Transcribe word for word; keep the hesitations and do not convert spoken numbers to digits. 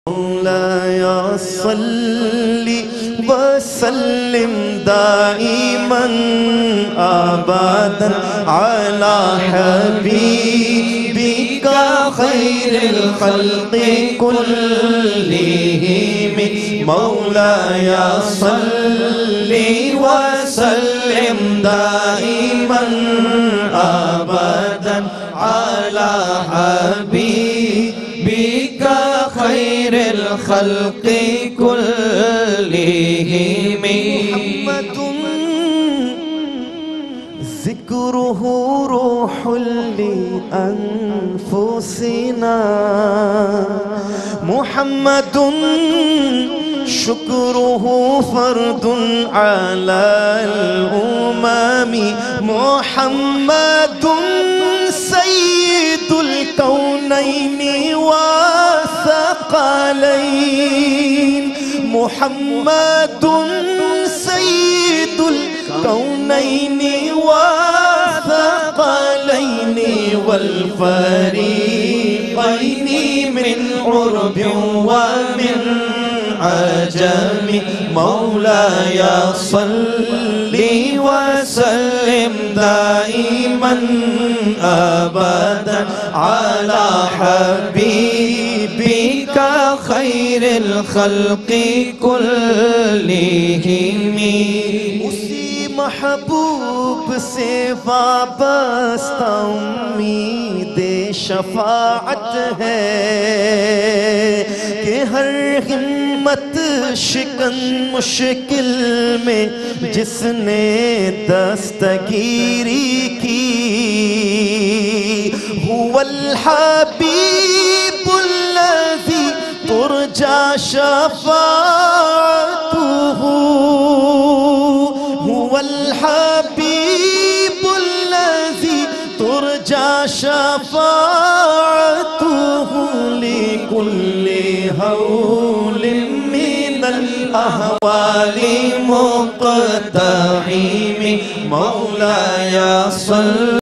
مولاي صل وسلم دائما أبدا على حبيبك خير الخلق كلهم. مولاي صل وسلم دائما أبدا على حبيبك خير الخلق كلهم. محمد ذكره روح لأنفسنا، محمد شكره فرض على الأمم، محمد سيد الكونين والثقلين، محمد سيد الكونين والثقلين والفريقين من عرب ومن عجم. مولاي صل وسلم دائما أبدا على حبيبك خير الخلق كلهم. اسی محبوب سے وابستہ امید شفاعت ہے کہ ہر ہمت شکن مشکل میں جس نے دستگیری کی، هو الحبیب الذی ترجى شفاعته، هو الحبيب الذي ترجى شفاعته لكل هول من الأهوال مقتحم. مولاي صل